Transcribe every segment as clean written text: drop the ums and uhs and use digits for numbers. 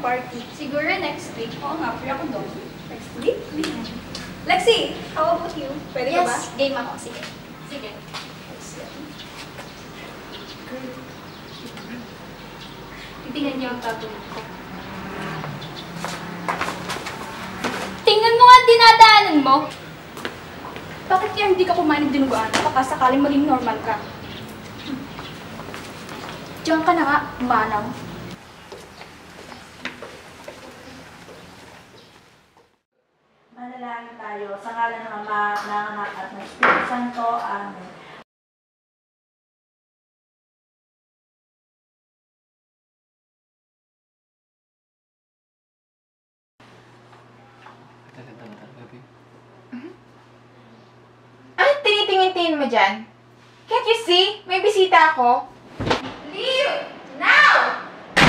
party? Siguro next week. Oo nga, free ako doon. Next week? Lexi, how about you? Pwede ka ba? Yes, game ako. Sige. Sige. Titingnan niyo ang tattoo ko. Tingnan mo nga ang dinadaanan mo. Bakit kaya hindi ka kumain ng dinuguan? Baka sakaling maging normal ka. Diyan ka na nga, manaw. Manalangin tayo sa ngalan ng Ama, ng Anak at ng Espiritu Santo. Amen. Ano tinitingin-tingin mo dyan? Can't you see? May bisita ako. Leave! Now!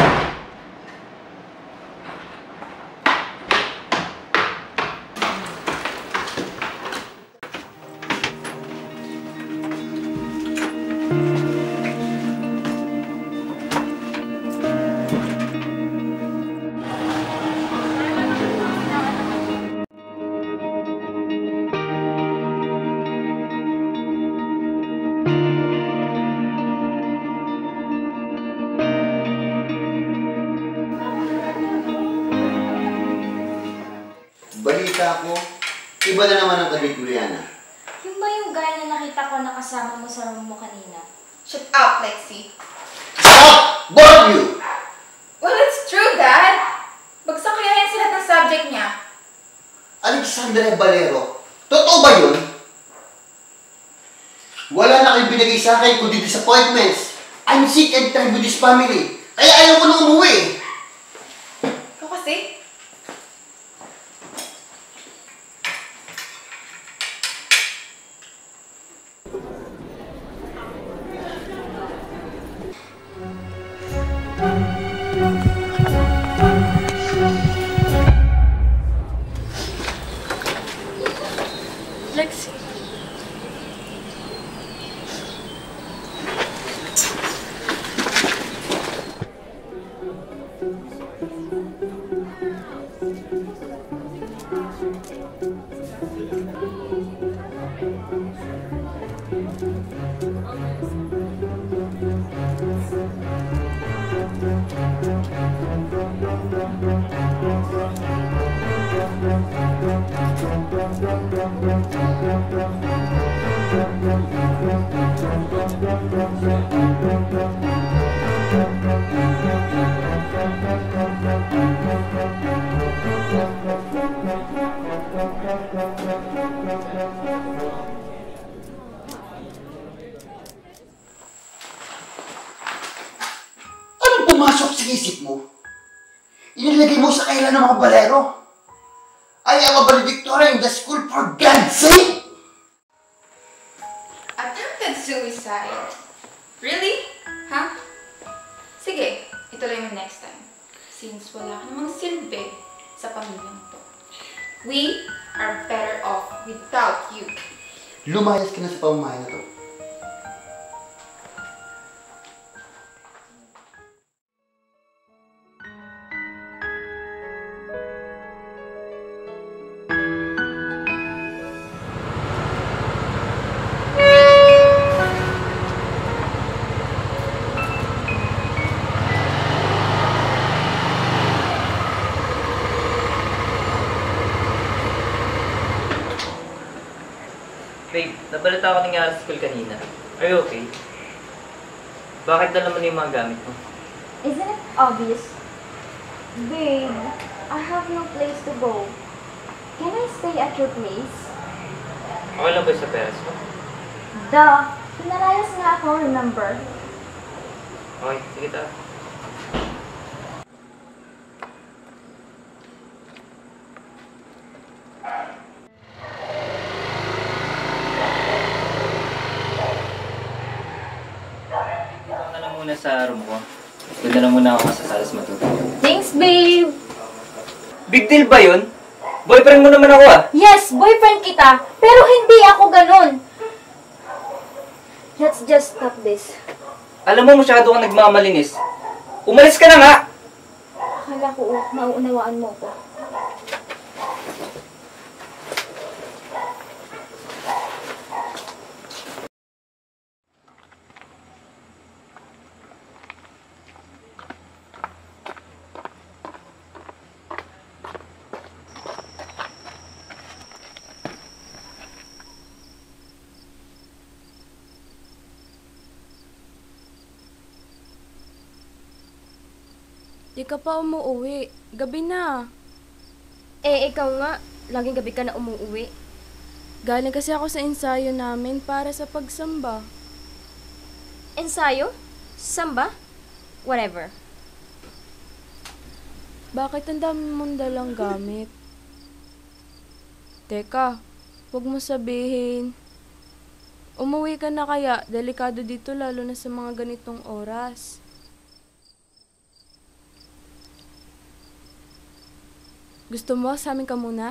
Balita ko, iba na naman ang kabit, Juliana. Yung ba yung guy na nakita ko nakasama mo sa room mo kanina? Shut up, Lexi. Stop! Both of you! Well, it's true, Dad. Bagsak kaya yan sila ng subject niya. Alexandra Valero, totoo ba yun? Wala na kayong binigay sa akin kundi disappointments. I'm sick and tired with this family. Kaya ayaw ko na umuwi. Ikaw kasi? Lexi. Anong pumasok sa isip mo? Inilagay mo sa kailan ng mga balero? I am a valedictorian in the school, for God's sake! Attempted suicide? Really? Huh? Sige, ituloy mo next time. Since wala ka namang silbi sa pamilyang to. We are better off without you. Lumayas ka na sa pamamahay na to. Babe, nabalita ako nangyari sa school kanina. Are you okay? Bakit dala mo na yung mga gamit mo? Isn't it obvious? Babe, I have no place to go. Can I stay at your place? Okay lang ba sa parents mo? Duh! Pinalayas nga ako, remember? Okay, sige tara. Sa room ko. Doon na lang muna ako sa salas matutulog. Thanks, babe! Big deal ba yun? Boyfriend mo naman ako ah! Yes, boyfriend kita, pero hindi ako ganun! Let's just stop this. Alam mo, masyado kang nagmamalinis. Umalis ka na nga! Akala ako, mauunawaan mo ko. Di ka pa umuuwi. Gabi na. Ikaw nga, laging gabi ka na umuuwi. Galing kasi ako sa ensayo namin para sa pagsamba. Ensayo? Samba? Whatever. Bakit ang dami mong dalang gamit? Teka, huwag mo sabihin. Umuwi ka na kaya, delikado dito lalo na sa mga ganitong oras. Gusto mo, sa amin ka muna?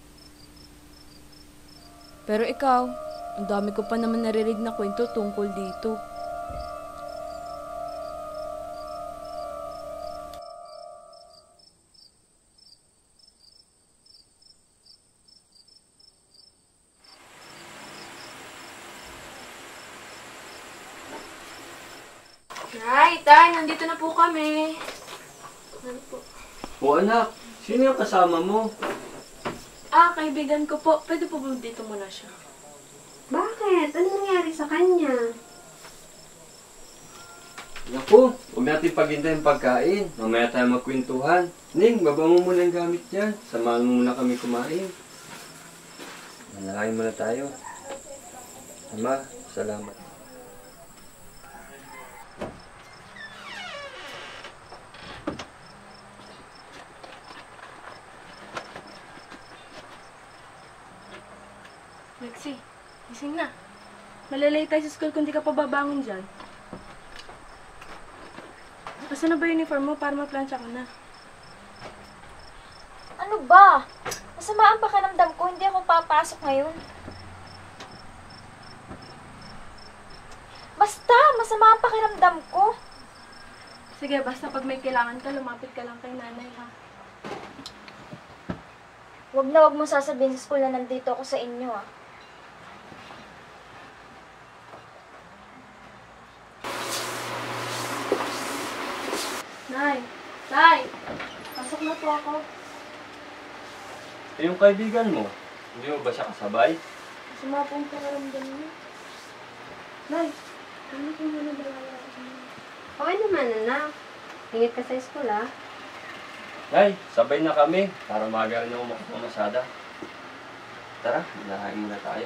Pero ikaw, ang dami ko pa naman naririnig na kwento tungkol dito. Nay, tay, nandito na po kami. Ano po? O anak, sino yung kasama mo? Kaibigan ko po. Pwede po ba dito muna siya? Bakit? Ano nangyari sa kanya? Naku, huwag natin paghintayin pagkain. Mamaya tayo magkwentuhan. Ning, baba mo muna ang gamit dyan. Samahan mo muna kami kumain. Manalangin muna tayo. Ama, salamat. Lexi, gising na. Malalay tayo sa school kung di ka pa babangon dyan. Basta na ba uniform mo para maplansya ka na? Ano ba? Masama ang pakiramdam ko, hindi ako papasok ngayon. Basta, masama ang pakiramdam ko. Sige, basta pag may kailangan ka, lumapit ka lang kay nanay, ha? Huwag na huwag mo sasabihin sa school na nandito ako sa inyo, ah. Nay! Tay! Pasok na po ako. Yung kaibigan mo, hindi mo ba siya kasabay? Masama po ang pakiramdam niyo. Nay! Ano po muna balaya ako sa inyo? Okay naman, anak. Ingat ka sa school, ah. Nay, sabay na kami para magaling na umamasada. Tara, nanahain muna tayo.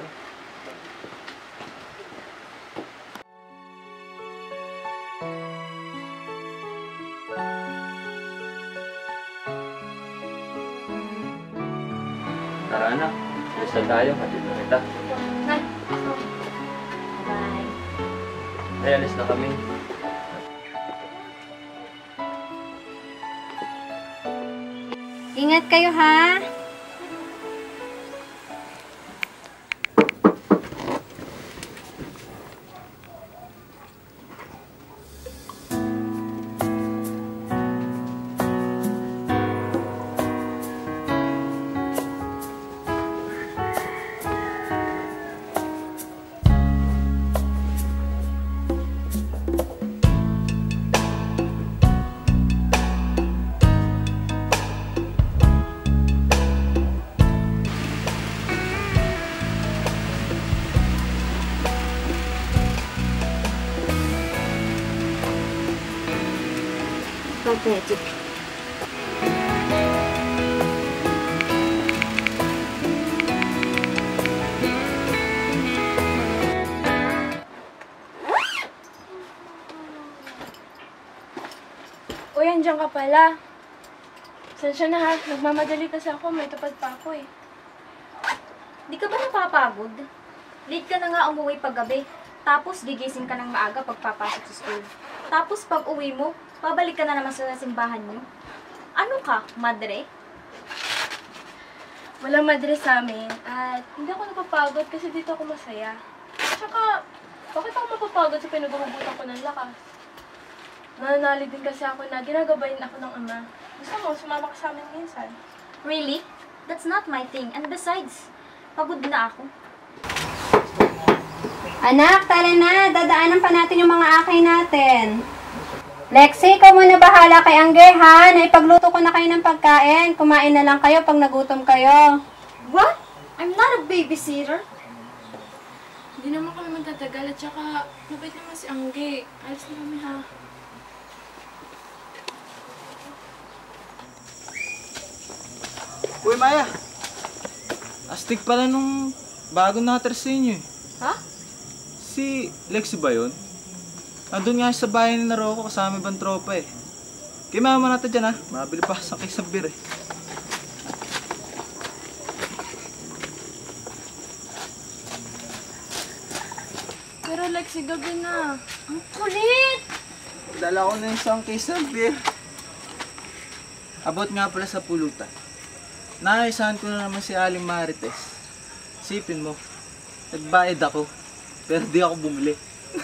Tara anak, alis na tayo, hatid na kita. Nay! Bye. Ay, alis na kami. Ingat kayo, ha? Pathetic. Uy, andyan ka pala. Sensya na ha, nagmamadali kasi ako, may tupad pa ako eh. Di ka ba napapagod? Late ka na nga umuwi paggabi. Tapos gigising ka ng maaga pagpapasok sa school. Tapos pag uwi mo, babalik ka na naman sa simbahan niyo. Ano ka, madre? Walang madre sa amin at hindi ako napapagod kasi dito ako masaya. Tsaka, bakit ako mapapagod sa pinaghuhugutan ko ng lakas? Nananali din kasi ako na ginagabayin ako ng ama. Gusto mo, sumama ka sa amin minsan. Really? That's not my thing. And besides, pagod na ako. Anak, tara na. Dadaanan pa natin yung mga akay natin. Lexi, ikaw muna bahala kay Angge, ha? Naipagluto ko na kayo ng pagkain. Kumain na lang kayo pag nagutom kayo. What? I'm not a babysitter. Hindi naman kami magtatagal at saka mabait naman si Angge. Alis na kami ha. Uy, Maya! Astig pala nung bagong natres sa inyo eh. Ha? Si Lexi ba yun? Nandun nga siya sa bahay ni Rocco kasama ibang tropa eh. Kaya mama natin dyan ha. Mabili pa sa kay Sabir eh. Pero Lexi, gabi na. Ang kulit! Dala ko na yung isang kay Sabir. Abot nga pala sa pulutan. Nakaisahan ko na naman si Aling Marites. Sipin mo, nagbayad ako, pero di ako bumili.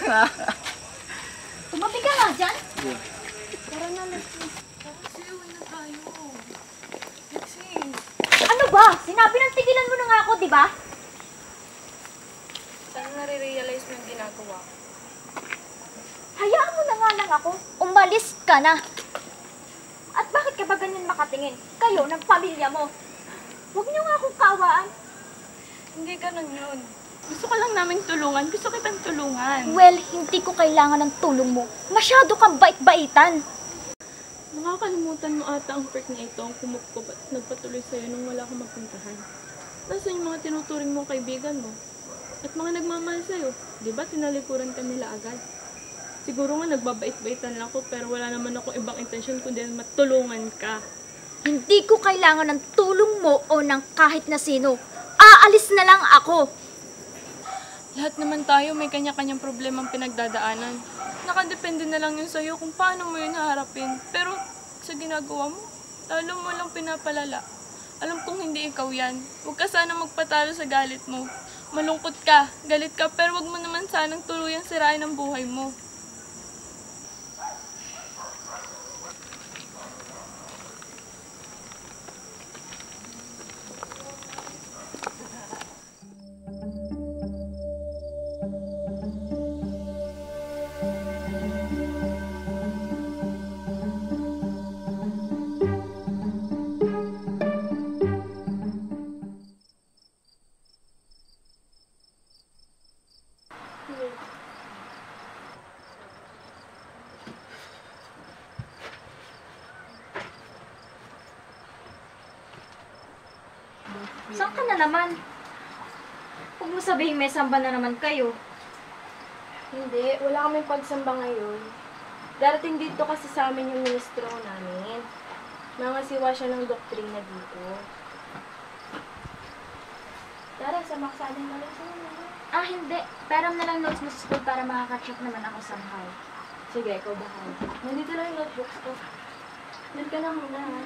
Tumabi ka nga dyan. Yeah. Tara na, Lexi. Kasi uwi na tayo. Lexi. Ano ba? Sinabi ng tigilan mo na nga ako, di ba? Sana nare-realize mo yung ginagawa ko. Hayaan mo na nga lang ako. Umalis ka na. At bakit ka ba ganyan makatingin? Kayo, ng pamilya mo. Huwag niyo nga akong kaawaan. Hindi ganun yun. Gusto ka lang namin tulungan. Gusto kitang tulungan. Well, hindi ko kailangan ng tulong mo. Masyado kang bait-baitan. Nakakalimutan mo ata ang perk na ito ang kumupkob at nagpatuloy sa'yo nung wala kang magpuntahan. Nasaan yung mga tinuturing mong kaibigan mo? At mga nagmamahal sa'yo? Di ba tinalikuran ka nila agad? Siguro nga nagbabait-baitan lang ako pero wala naman ako ibang intensyon kundi matulungan ka. Hindi ko kailangan ng tulong mo o ng kahit na sino. Aalis na lang ako. Lahat naman tayo may kanya-kanyang problemang pinagdadaanan. Nakadepende na lang yun sa'yo kung paano mo yun haharapin. Pero sa ginagawa mo, lalo mo lang pinapalala. Alam kong hindi ikaw yan. Huwag ka sana magpatalo sa galit mo. Malungkot ka, galit ka, pero huwag mo naman sanang tuluyang sirain ang buhay mo. Saan ka na naman? Huwag mo sabihin may samba na naman kayo. Hindi, wala kaming pagsamba ngayon. Darating dito kasi sa amin yung ministro namin. Mangasiwa siya ng doktrina dito. Tara, sama ka sa amin na lang sa mga. Hindi. Pero na lang notes mo sa school para makaka-check naman ako somehow. Sige, ikaw bahala. Nandito lang yung notebooks ko. Doon ka na muna, ha?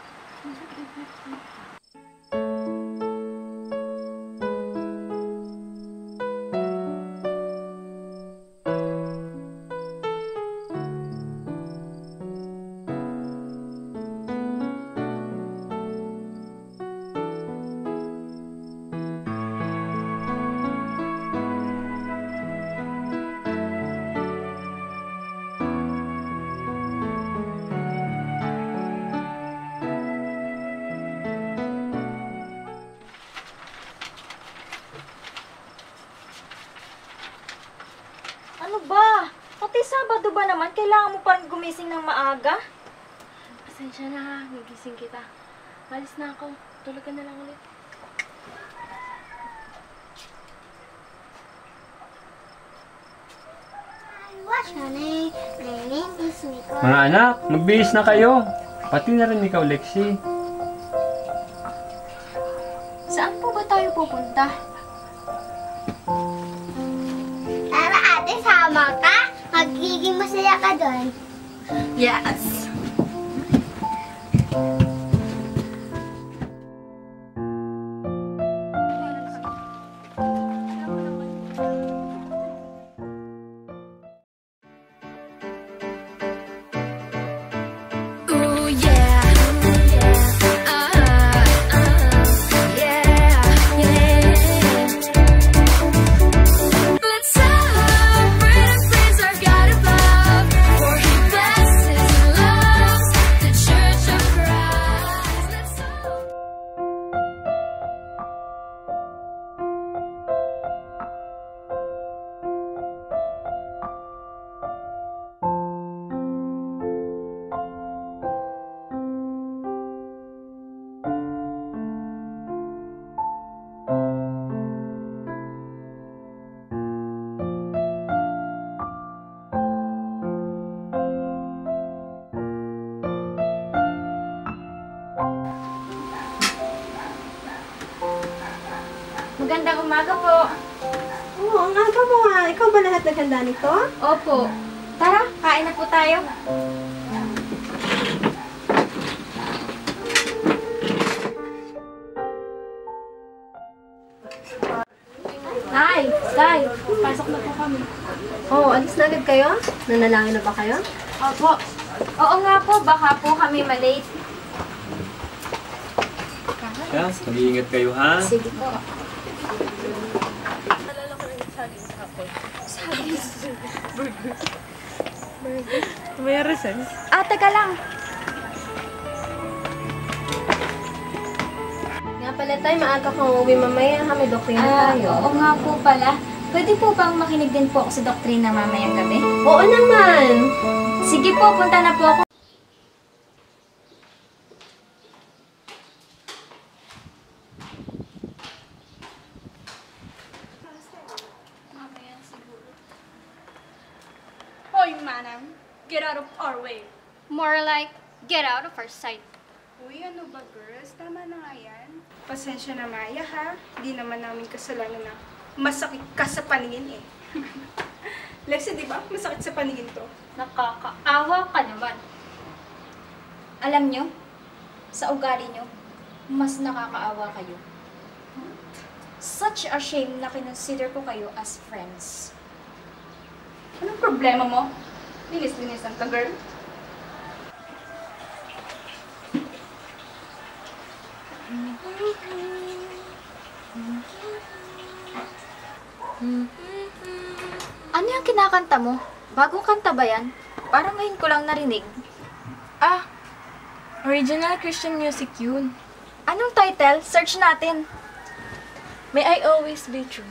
Ano ba? Pati Sabado ba naman? Kailangan mo pa rin gumising ng maaga? Pasensya na ha, nagising kita. Alis na ako. Tulog ka na lang ulit. Mga anak, magbihis na kayo. Pati na rin ikaw, Lexi. Saan po ba tayo pupunta? Tara ate, sama ka. Magiging masaya ka doon. Yes! Ooh yeah. Ikaw ba lahat naghanda nito? Opo. Tara, kain na po tayo. Nay, Tay, pasok na po kami. Oh, alis na agad kayo? Nanalangin na ba kayo? Opo. Oo nga po, baka po kami malate. Kaya, mag-iingat kayo ha. Sige po. May reses? Teka lang. Nga pala tayo, maaga kang uwi mamaya. May doktrina tayo. Oo nga po pala. Pwede po bang makinig din po ako sa doktrina mamayang gabi? Oo naman. Sige po, punta na po ako. Hoy, manang. Get out of our way. More like, get out of our sight. Uy, ano ba, girls? Tama na nga yan. Pasensya na, Maya, ha? Di naman namin kasalanan na masakit ka sa paningin, eh. Lexi, di ba? Masakit sa paningin to. Nakakaawa ka naman. Alam nyo, sa ugali nyo, mas nakakaawa kayo. Such a shame na kinonsider ko kayo as friends. Anong problema mo? Linis-linisan ka, girl. Ano yung kinakanta mo? Bagong kanta ba yan? Parang ngayon ko lang narinig. Original Christian music yun. Anong title? Search natin. May I always be true.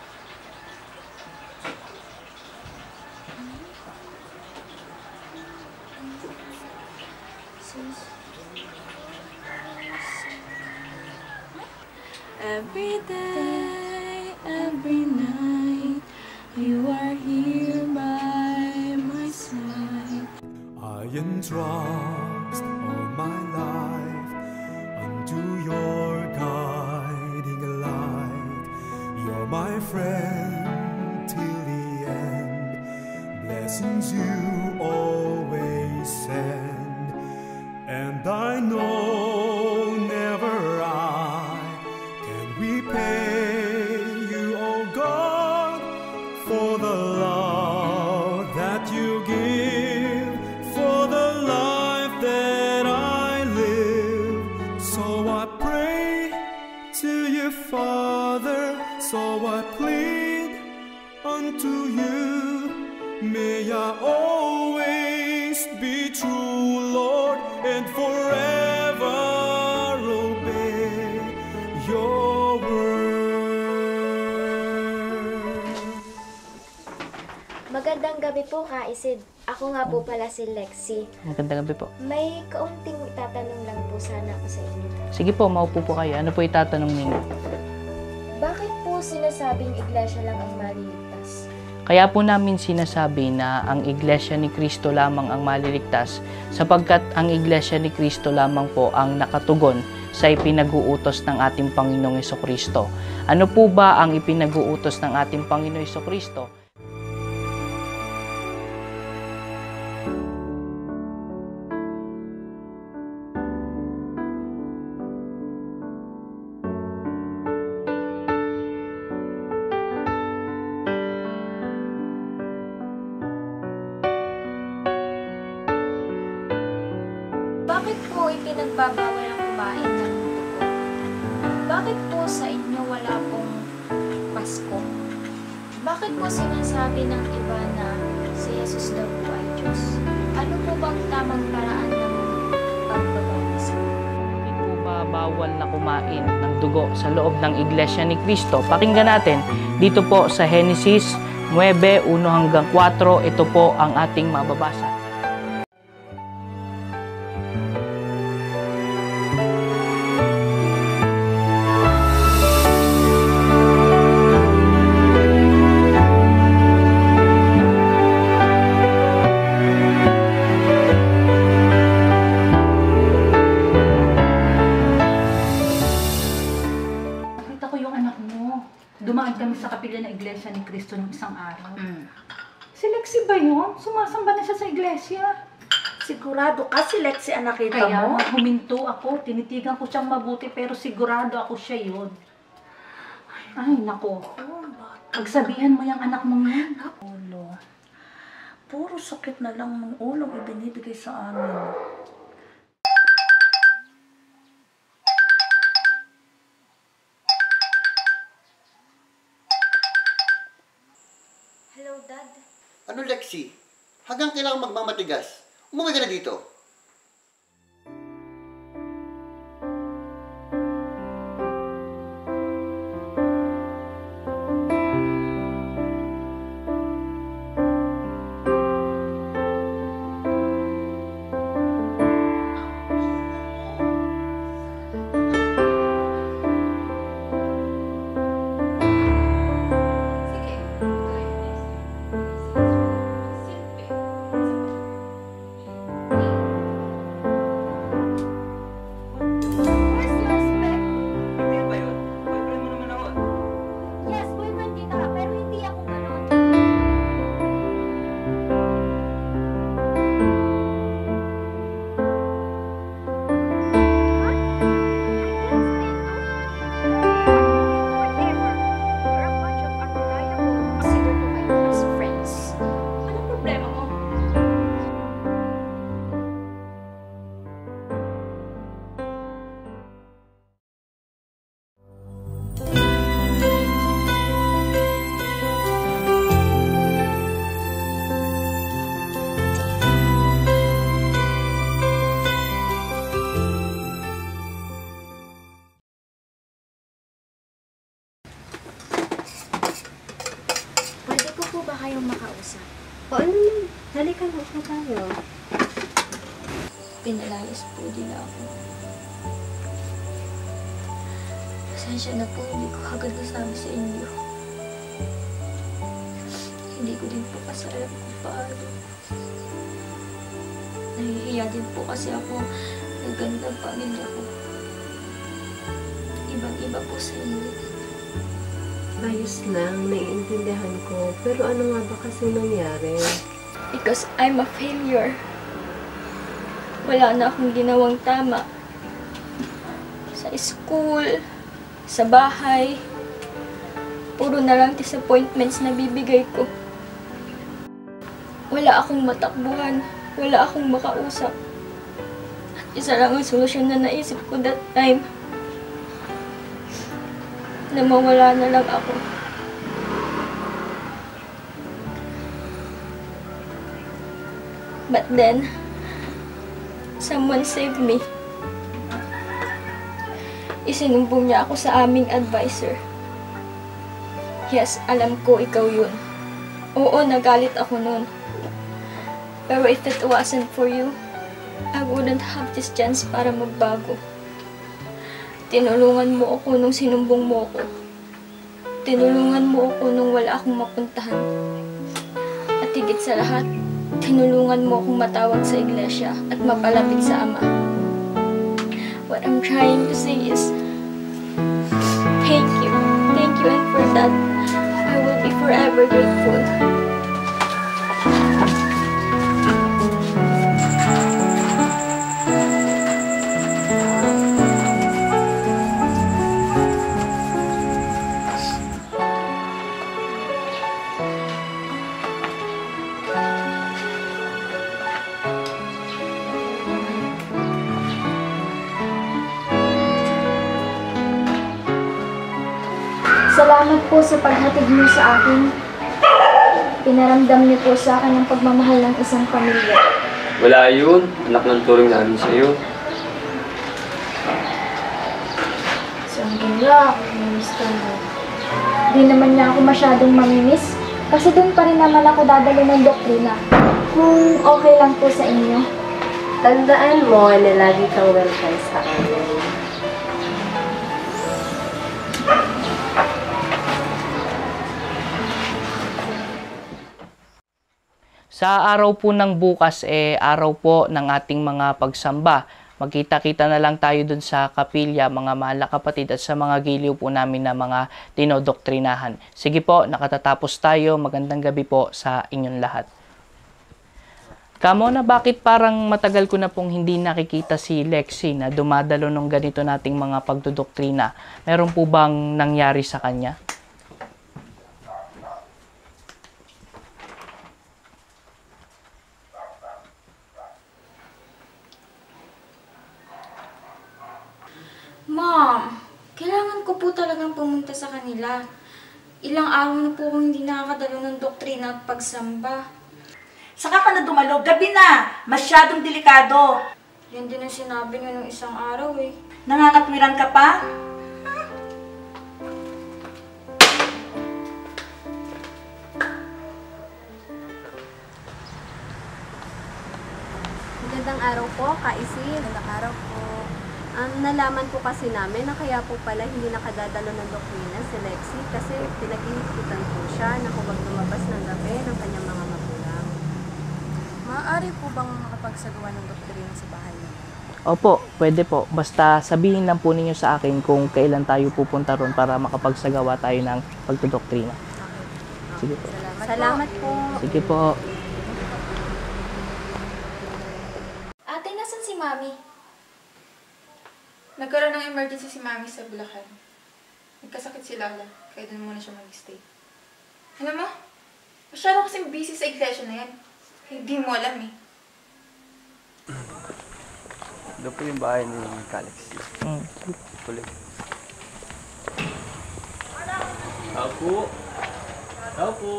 Every day, every night, you are here by my side. I entrust all my life unto your guiding light. You're my friend till the end. Blessings you always send, and I know never I can repay you, oh God, for the love that you give, for the life that I live. So I pray to you, Father, so I plead unto you. May I always be true, Lord, and forever obey your word. Magandang gabi po, Kaisid. Ako nga po pala si Lexi. Magandang gabi po. May kaunting itatanong lang po sana ako sa inyo. Sige po, maupo po kayo. Ano po itatanong ninyo? Bakit po sinasabing iglesia lang ang maliligtas? Kaya po namin sinasabi na ang Iglesia ni Cristo lamang ang maliligtas sapagkat ang Iglesia ni Cristo lamang po ang nakatugon sa ipinag-uutos ng ating Panginoong Hesukristo. Ano po ba ang ipinag-uutos ng ating Panginoong Hesukristo? Bakit po ipinagbabawal ang kumain ng dugo? Bakit po sa inyo wala pong Pasko? Bakit po sinasabi ng iba na si Jesus daw po ay Diyos? Ano po bang tamang paraan ng pagbabautismo? Bakit po ba bawal na kumain ng dugo sa loob ng Iglesia ni Cristo? Pakinggan natin dito po sa Genesis 9:1-4. Ito po ang ating mababasa. Nakita ko yung anak mo. Dumaan kami sa kapilya ng Iglesia ni Cristo ng isang araw. Lexie ba yun? Sumasamba na siya sa iglesia. Sigurado ka si Lexie ang nakita Kaya mo? huminto ako. Tinitigan ko siyang mabuti pero sigurado ako siya yun. Ay, nako. Pagsabihan mo yung anak mong yan. Ulo. Puro sakit na lang ng ulong ibinibigay sa amin. Hello, Dad. Ano, Lexie? Hanggang kailangan magmamatigas. Umuwi ka na dito. kayong makausap. O ano naman? Halika na, upo tayo. Pinalayas po din ako. Pasensya na po, hindi ko agad nasabi sa inyo. Hindi ko din po kasi alam kung paano. Nahihiya din po kasi ako ng gandang pamilya ko. Ibang-iba po sa inyo. Ayos lang, naiintindihan ko. Pero ano nga ba kasi nangyari? Because I'm a failure. Wala na akong ginawang tama. Sa school, sa bahay, puro na lang disappointments na bibigay ko. Wala akong matakbuhan, wala akong makausap. At isa lang ang solusyon na naisip ko that time. Na mawala na lang ako. But then, someone saved me. Isinumbong niya ako sa aming advisor. Yes, alam ko ikaw yun. Oo, nagalit ako noon. Pero if it wasn't for you, I wouldn't have this chance para magbago. Tinulungan mo ako nung sinumbong mo ako. Tinulungan mo ako nung wala akong mapuntahan. At higit sa lahat, tinulungan mo akong matawag sa iglesia at mapalapit sa Ama. What I'm trying to say is, thank you. Thank you, and for that, I will be forever grateful. Salamat po sa paghatid niyo sa akin. Pinaramdam niyo po sa akin ang pagmamahal ng isang pamilya. Wala yun. Anak ng turing namin sa'yo. So, hanggang ako, namiss ka mo. Di naman niya ako masyadong mamimiss. Kasi doon pa rin naman ako dadali ng doktrina. Kung okay lang po sa inyo. Tandaan mo na lagi kang welcome sa amin. Sa araw po ng bukas, araw po ng ating mga pagsamba. Magkita-kita na lang tayo dun sa kapilya, mga mahal na kapatid, at sa mga giliw po namin na mga dinodoktrinahan. Sige po, nakatatapos tayo. Magandang gabi po sa inyong lahat. Kamo na, bakit parang matagal ko na pong hindi nakikita si Lexie na dumadalo nung ganito nating mga pagdodoktrina? Meron po bang nangyari sa kanya? Ma'am, kailangan ko po talagang pumunta sa kanila. Ilang araw na po akong hindi nakakadalo ng doktrina at pagsamba. Saka ka na dumalo, gabi na! Masyadong delikado. Yan din ang sinabi niyo nung isang araw eh. Nangakatwiran ka pa? Magandang araw po, Kaisi. Magandang araw po. Nalaman po kasi namin na kaya po pala hindi nakadadalo ng doktrina si Lexie kasi pinag-ihipitan po siya na huwag lumabas ng gabi ng kanyang mga magulang. Maaari po bang makapagsagawa ng doktrina sa bahay niyo? Opo, pwede po. Basta sabihin lang po ninyo sa akin kung kailan tayo pupunta ron para makapagsagawa tayo ng pagdodoktrina. Sige po. Salamat po. Sige po. Ate, nasan si Mami? Nagkaroon ng emergency si Mami sa Bulacan. Nagkasakit si Lola, kaya doon muna siya mag-stay. Alam mo, masyado kasing busy sa iglesia na yan. Hindi mo alam eh. Doon po yung bahay ni Kalexie. Tuloy. Tao po. Tao po.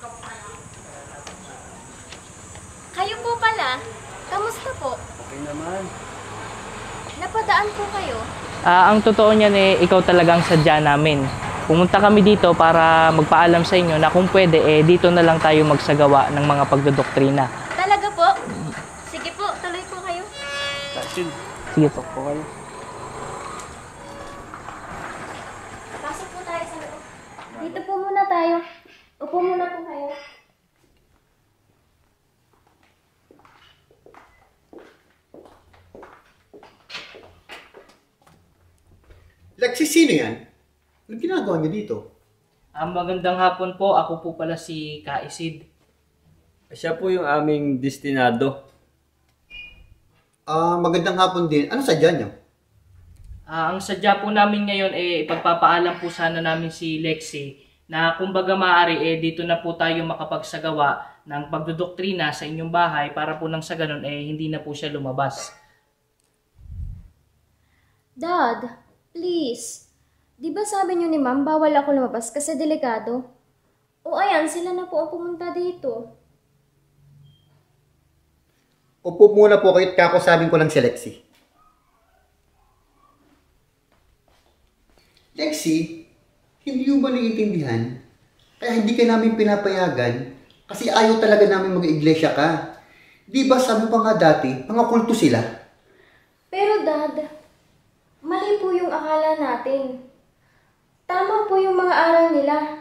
Kayo po pala. Kamusta po? Okay naman. Napadaan po kayo? Ang totoo niyan ikaw talagang sadya namin. Pumunta kami dito para magpaalam sa inyo na kung pwede, dito na lang tayo magsagawa ng mga pagdodoktrina. Talaga po? Sige po, tuloy po kayo. Sige po. Okay. Pasok po tayo sa loob. Dito po muna tayo. Upo muna po kayo. Lexie, sino yan? Anong ginagawa niyo dito? Magandang hapon po. Ako po pala si Kaisid. Siya po yung aming destinado. Magandang hapon din. Ano sadya niyo? Ang sadya po namin ngayon ipagpapaalam po sana namin si Lexie na kumbaga maaari dito na po tayo makapagsagawa ng pagdodoktrina sa inyong bahay para po nang sa ganun hindi na po siya lumabas. Dad, please. Di ba sabi niyo ni Ma'am bawal ako lumabas kasi delikado? O ayan, sila na po ang pumunta dito. Upo muna po kayo at kakasabing ko lang si Lexie. Lexie, hindi mo ba naiintindihan? Kaya hindi ka namin pinapayagan kasi ayaw talaga namin mag-iglesia ka. Di ba sabi pa nga dati, mga kulto sila? Pero Dad, mali po yung akala natin. Tama po yung mga aral nila.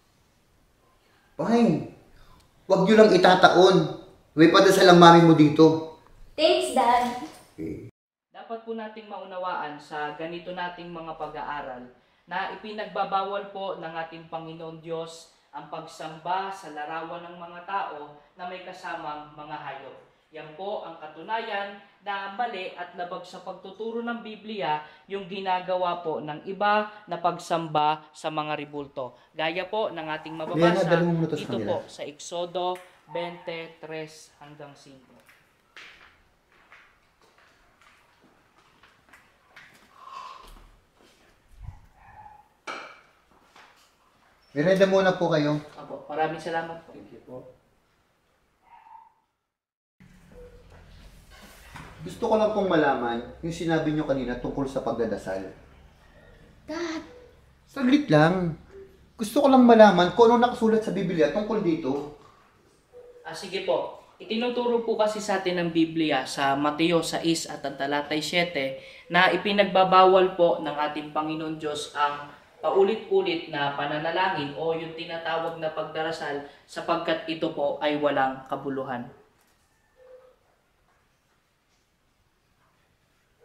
Fine. Huwag nyo lang itataon. May padasal ang mami mo dito. Thanks, Dad. Dapat po nating maunawaan sa ganito nating mga pag-aaral na ipinagbabawal po ng ating Panginoon Diyos ang pagsamba sa larawan ng mga tao na may kasamang mga hayop. Yan po ang katunayan na mali at labag sa pagtuturo ng Biblia yung ginagawa po ng iba na pagsamba sa mga ribulto. Gaya po ng ating mababasa dito po sa Exodo 23 hanggang 5. Merenda muna po kayo. Apo, maraming salamat po. Thank you po. Gusto ko lang pong malaman yung sinabi nyo kanina tungkol sa pagdadasal. Dad! Saglit lang. Gusto ko lang malaman kung ano nakasulat sa Biblia tungkol dito. Sige po. Itinuturo po kasi sa atin ng Biblia sa Mateo 6 at ang talatay 7 na ipinagbabawal po ng ating Panginoon Diyos ang paulit-ulit na pananalangin o yung tinatawag na pagdarasal sapagkat ito po ay walang kabuluhan.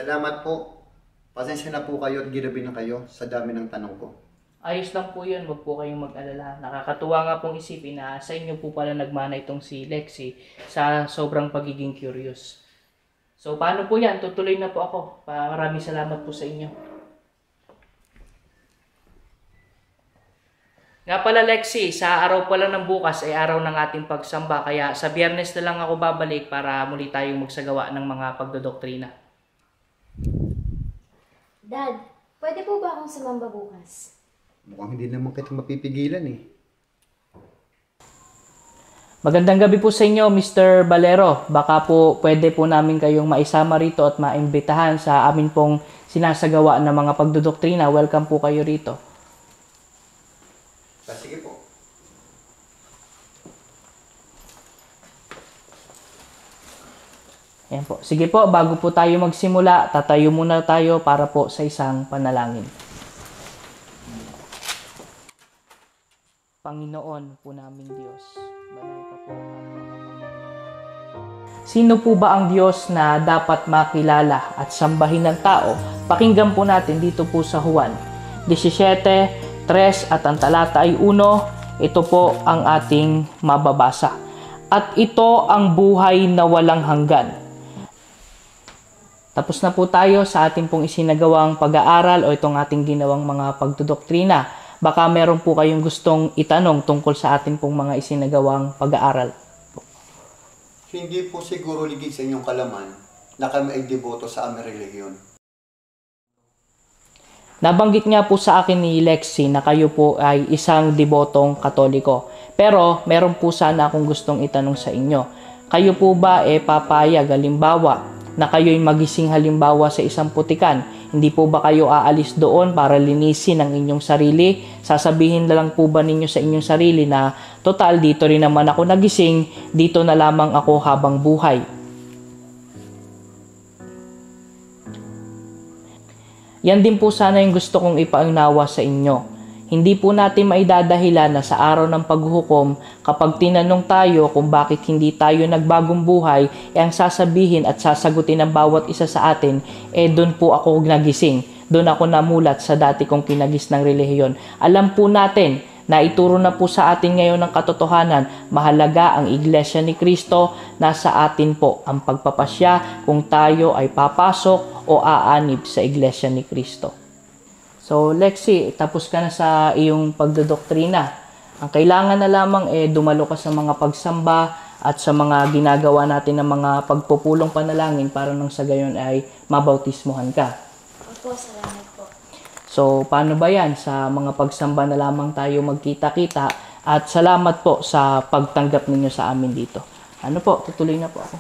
Salamat po. Pasensya na po kayo at ginabi na kayo sa dami ng tanong ko. Ayos lang po yun, wag po kayong mag-alala. Nakakatuwa nga pong isipin na sa inyo po pala nagmana itong si Lexie sa sobrang pagiging curious. So paano po yan? Tutuloy na po ako. Maraming salamat po sa inyo. Nga pala Lexie, sa araw pa lang ng bukas ay araw ng ating pagsamba. Kaya sa Biyernes na lang ako babalik para muli tayong magsagawa ng mga pagdodoktrina. Dad, pwede po ba akong sumamba bukas? Mukhang hindi naman kita mapipigilan eh. Magandang gabi po sa inyo, Mr. Valero. Baka po pwede po namin kayong maisama rito at maimbitahan sa amin pong sinasagawa ng mga pagdodoktrina. Welcome po kayo rito. Sige po. Ayan po. Sige po, bago po tayo magsimula, tatayo muna tayo para po sa isang panalangin. Panginoon po naming Diyos, banal ka po ang mga. Sino po ba ang Diyos na dapat makilala at sambahin ng tao? Pakinggan po natin dito po sa Juan 17:3 at ang talata ay 1. Ito po ang ating mababasa. At ito ang buhay na walang hanggan. Tapos na po tayo sa ating pong isinagawang pag-aaral o itong ating ginawang mga pagdodoktrina. Baka meron po kayong gustong itanong tungkol sa ating pong mga isinagawang pag-aaral. Hindi po siguro ligid sa inyong kalaman na kami ay deboto sa aming relihiyon. Nabanggit nga po sa akin ni Lexie na kayo po ay isang debotong Katoliko. Pero meron po sana akong gustong itanong sa inyo. Kayo po ba papayag halimbawa na kayo'y magising halimbawa sa isang putikan? Hindi po ba kayo aalis doon para linisin ang inyong sarili? Sasabihin na lang po ba ninyo sa inyong sarili na total dito rin naman ako nagising, dito na lamang ako habang buhay? Yan din po sana yung gusto kong ipaunawa sa inyo. Hindi po natin maidadahilan na sa araw ng paghuhukom, kapag tinanong tayo kung bakit hindi tayo nagbagong buhay, ang sasabihin at sasagutin ng bawat isa sa atin, doon po ako nagising. Doon ako namulat sa dati kong kinagis ng relihiyon. Alam po natin na ituro na po sa atin ngayon ng katotohanan, mahalaga ang Iglesia ni Cristo, nasa atin po ang pagpapasya kung tayo ay papasok o aanib sa Iglesia ni Cristo. So, Lexie, tapos ka na sa iyong pagdodoktrina. Ang kailangan na lamang dumalo ka sa mga pagsamba at sa mga ginagawa natin ng mga pagpupulong panalangin para nang sa gayon ay mabautismuhan ka. Opo, salamat po. So, paano ba yan? Sa mga pagsamba na lamang tayo magkita-kita at salamat po sa pagtanggap ninyo sa amin dito. Ano po, tutuloy na po ako.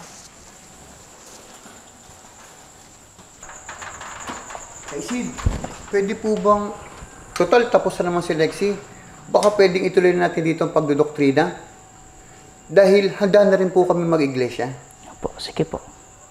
Hey Sid, pwede po bang, total tapos na naman si Lexie, baka pwedeng ituloy natin dito ang pagdodoktrina? Dahil handa na rin po kami mag-iglesia. Opo, sige po.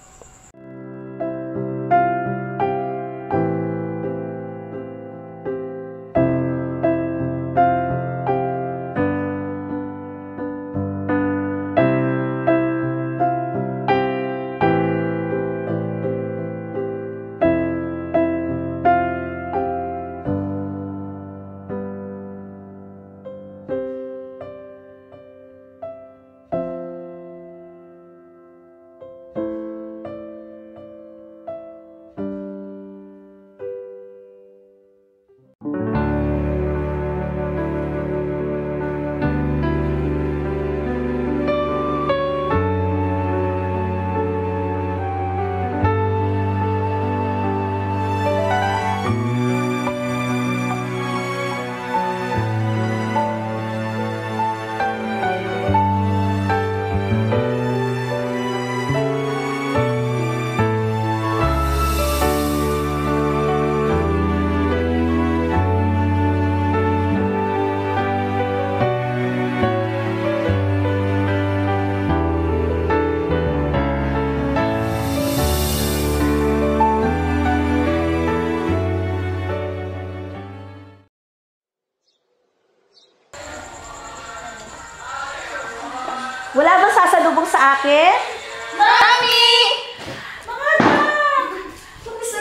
Wala bang sasalubong sa akin? Mami! Mga anak! Mag-isa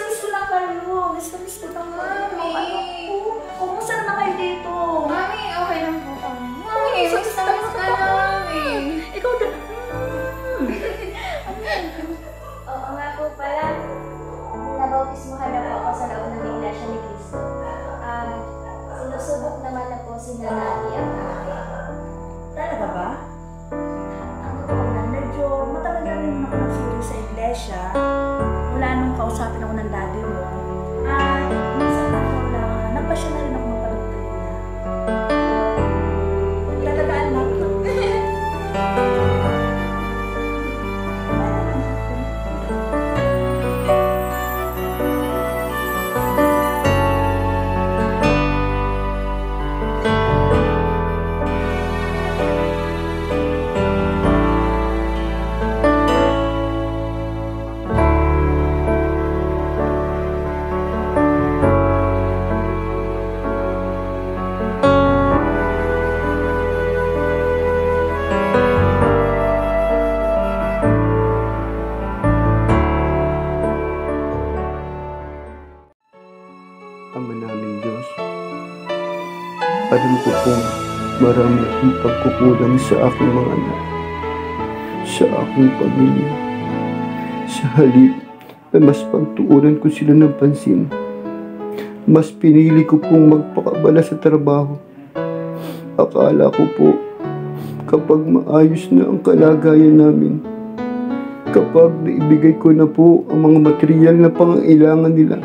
Ama namin Diyos, alam ko pong marami akong pagkukulang sa aking mga anak, sa aking pamilya. Sa halip na mas pagtuunan ko sila ng pansin, mas pinili ko pong magpakabala sa trabaho. Akala ko po, kapag maayos na ang kalagayan namin, kapag naibigay ko na po ang mga material na pangangailangan nila,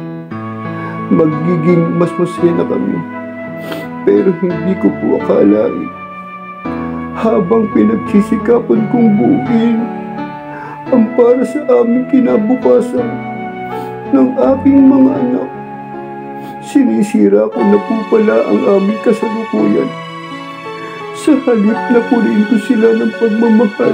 magiging mas masaya na kami. Pero hindi ko po akalain, habang pinagsisikapan kong buuin ang para sa aming kinabukasan ng aking mga anak, sinisira ko na po pala ang aming kasalukuyan. Sa halip na punin ko sila ng pagmamahal,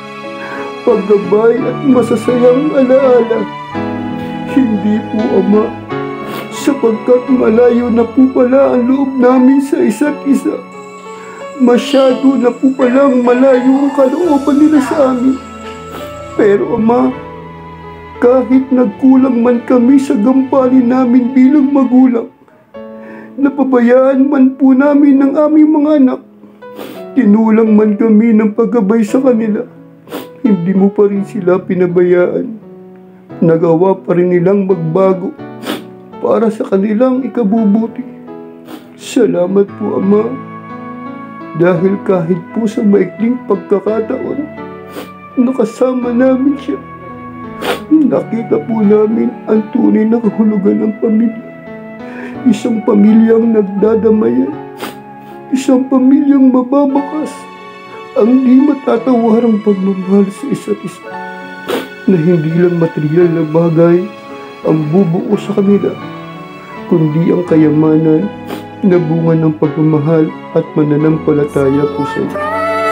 paggabay at masasayang alaala. Hindi po, Ama, sapagkat malayo na po pala ang loob namin sa isa't isa. Masyado na po palang malayo ang kalooban nila sa amin. Pero Ama, kahit nagkulang man kami sa gampanin namin bilang magulang, napabayaan man po namin ng aming mga anak, tinulang man kami ng paggabay sa kanila, hindi mo pa rin sila pinabayaan. Nagawa pa rin nilang magbago para sa kanilang ikabubuti. Salamat po, Ama, dahil kahit po sa maikling pagkakataon, nakasama namin siya. Nakita po namin ang tunay na kahulugan ng pamilya. Isang pamilyang nagdadamayan, isang pamilyang mababakas, ang di matatawarang pagmamahal sa isa't isa, na hindi lang material na bagay ang bubuo sa kanila, kundi ang kayamanan na bunga ng pagmamahal at mananampalataya po sa iyo.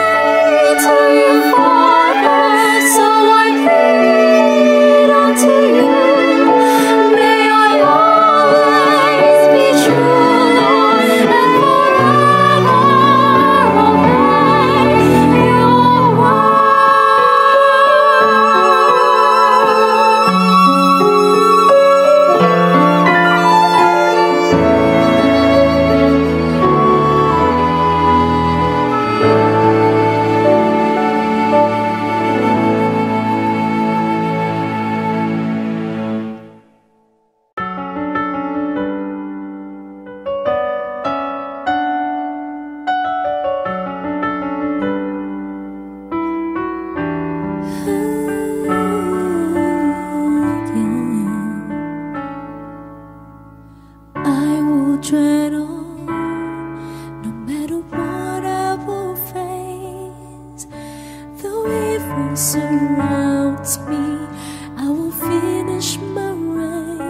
Surrounds me, I will finish my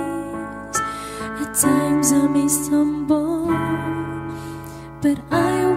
race. At times I may stumble, but I